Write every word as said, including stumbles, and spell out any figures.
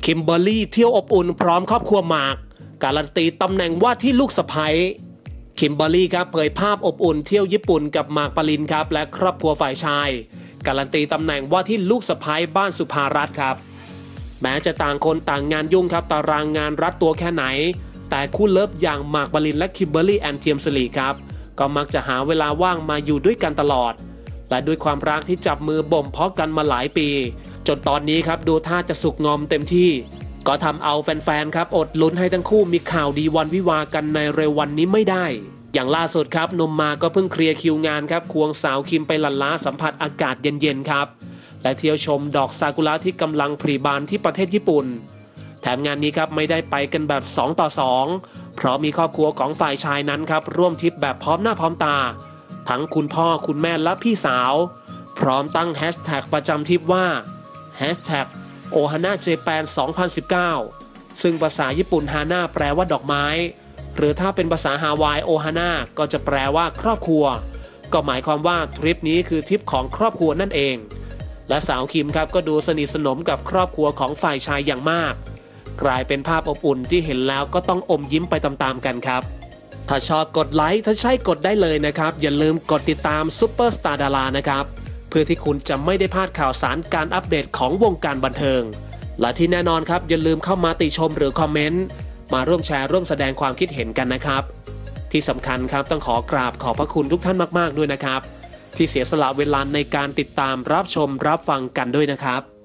คิมเบอร์รี่เที่ยวอบอุ่นพร้อมครอบครัวหมากการันตีตำแหน่งว่าที่ลูกสะใภ้คิมเบอร์รี่ครับเผยภาพอบอุ่นเที่ยวญี่ปุ่นกับหมากปรินครับและครอบครัวฝ่ายชายการันตีตำแหน่งว่าที่ลูกสะใภ้บ้านสุภารัตน์ครับแม้จะต่างคนต่างงานยุ่งครับตารางงานรัดตัวแค่ไหนแต่คู่เลิฟอย่างหมากปรินและคิมเบอร์รี่แอนเทียมสิริครับก็มักจะหาเวลาว่างมาอยู่ด้วยกันตลอดและด้วยความรักที่จับมือบ่มเพาะกันมาหลายปีจนตอนนี้ครับดูท่าจะสุกงอมเต็มที่ก็ทำเอาแฟนๆครับอดลุ้นให้ทั้งคู่มีข่าวดีวันวิวากันในเร็ววันนี้ไม่ได้อย่างล่าสุดครับหนุ่มมาก็เพิ่งเคลียร์คิวงานครับควงสาวคิมไปหลั่นล้าสัมผัสอากาศเย็นๆครับและเที่ยวชมดอกซากุระที่กำลังผลิบานที่ประเทศญี่ปุ่นแถมงานนี้ครับไม่ได้ไปกันแบบสองต่อสองเพราะมีครอบครัวของฝ่ายชายนั้นครับร่วมทริปแบบพร้อมหน้าพร้อมตาทั้งคุณพ่อคุณแม่และพี่สาวพร้อมตั้งแฮชแท็กประจำทริปว่าแฮชแท็กโอฮาน่าเจแปนสองพันสิบเก้าซึ่งภาษาญี่ปุ่นฮาน่าแปลว่าดอกไม้หรือถ้าเป็นภาษาฮาวายโอฮาน่าก็จะแปลว่าครอบครัวก็หมายความว่าทริปนี้คือทริปของครอบครัวนั่นเองและสาวคิมครับก็ดูสนิทสนมกับครอบครัวของฝ่ายชายอย่างมากกลายเป็นภาพอบอุ่นที่เห็นแล้วก็ต้องอมยิ้มไปตามๆกันครับถ้าชอบกดไลค์ถ้าใช่กดได้เลยนะครับอย่าลืมกดติดตามซุปเปอร์สตาร์ดารานะครับเพื่อที่คุณจะไม่ได้พลาดข่าวสารการอัปเดตของวงการบันเทิงและที่แน่นอนครับอย่าลืมเข้ามาติชมหรือคอมเมนต์มาร่วมแชร์ร่วมแสดงความคิดเห็นกันนะครับที่สำคัญครับต้องขอกราบขอบพระคุณทุกท่านมากๆด้วยนะครับที่เสียสละเวลาในการติดตามรับชมรับฟังกันด้วยนะครับ